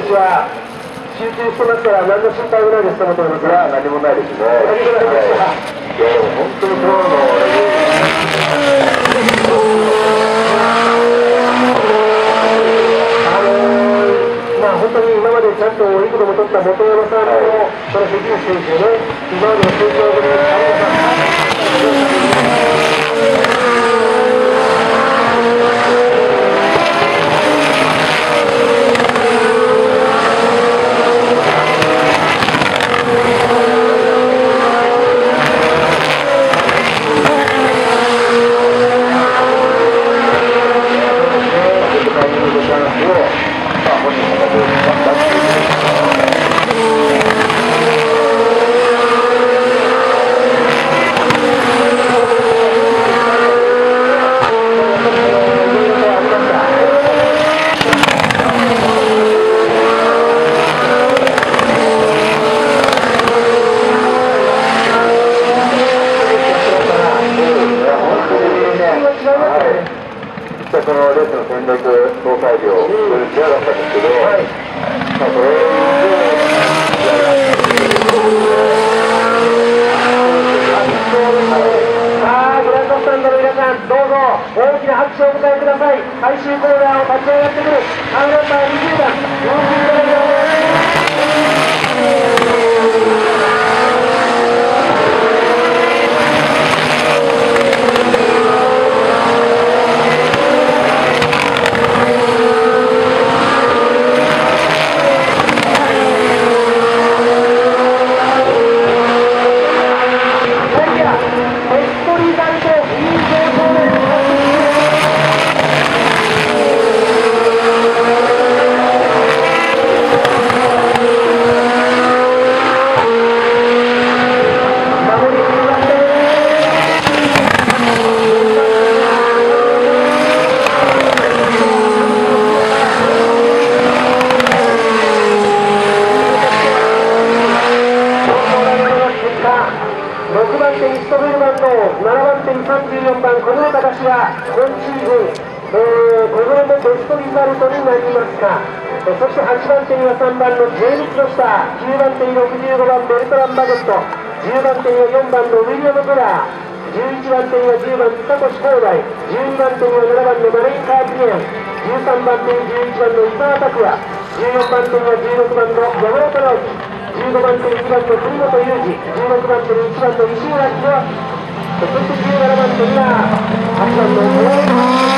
手は集中してますから何の心配もないですと思っておりますが、 何もないですね。 何もないですか。 いや、本当にプロの本当に今までちゃんといく度も取った本山さんのその関口選手ね、今までの成長ぶり、 そのレースの戦略、総裁量、それで違だったんですけど、それさあ、グランドスタンドの皆さん、どうぞ大きな拍手をお迎えください。最終コーナーを立ち上がってくるカーナンバー20番、47秒。6番手にストベルマンと7番手に34番小室隆は今シーズン、小室のベストリザルトになりますか。そして8番手には3番のジェームズ・ロスター、9番手に65番ベルトラン・バゲット、10番手には4番のウィリアム・ブラー、11番手には10番サトシ・コーダイ、12番手には7番のマレイン・カーティエン、13番手に11番の伊沢拓也、14番手には16番の山本直樹、15番手に2番の栗本裕二、16番手に1番の石浦博明、そして17番手には8番の大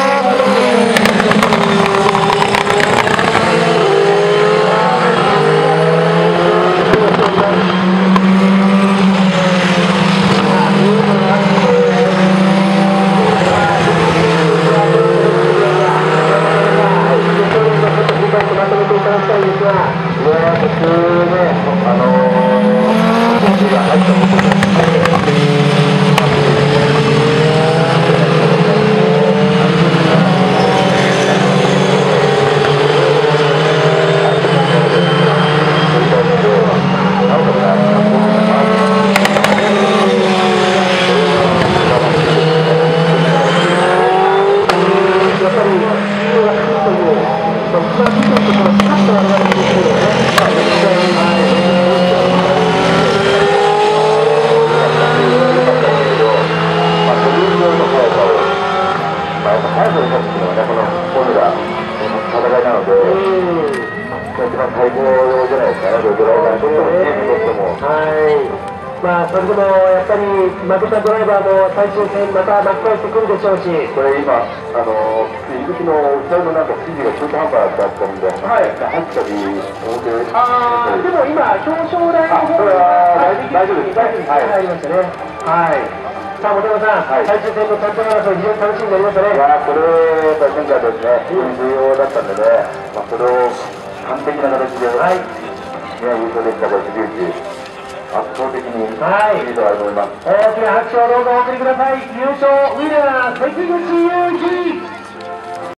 それでもやっぱり負けたドライバーも最終戦また巻き返してくるでしょうし、 これ今、入り口の後ろのなんか指示が中途半端だったんで、入ったり、表でも今、表彰台の方は大丈夫です、 入りましたね。さあ、本山さん、最終戦のチャンピオン争い、非常に楽しみになりましたね。 いやこれ、やっぱり今回ですね、非常に重要だったんでね、それを完璧な形で、優勝できたこれ、杉内。圧倒的にいいとは思います。 大きな拍手をどうぞお送りください。優勝ウィナー関口雄飛。